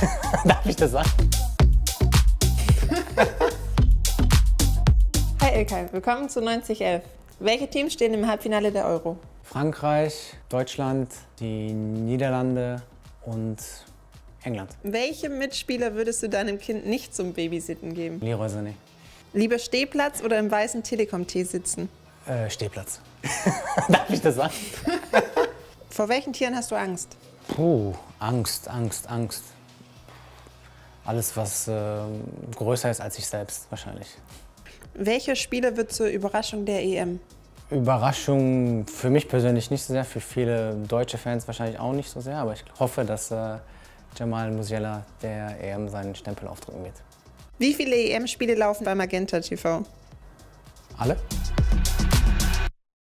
Darf ich das sagen? Hi Ilkay, willkommen zu 9011. Welche Teams stehen im Halbfinale der Euro? Frankreich, Deutschland, die Niederlande und England. Welche Mitspieler würdest du deinem Kind nicht zum Babysitten geben? Leroy Sané. Lieber Stehplatz oder im weißen Telekom-Tee sitzen? Stehplatz. Darf ich das sagen? Vor welchen Tieren hast du Angst? Puh, Angst. Alles, was größer ist als ich selbst, wahrscheinlich. Welcher Spieler wird zur Überraschung der EM? Überraschung für mich persönlich nicht so sehr, für viele deutsche Fans wahrscheinlich auch nicht so sehr, aber ich hoffe, dass Jamal Musiala der EM seinen Stempel aufdrücken wird. Wie viele EM-Spiele laufen bei Magenta TV? Alle?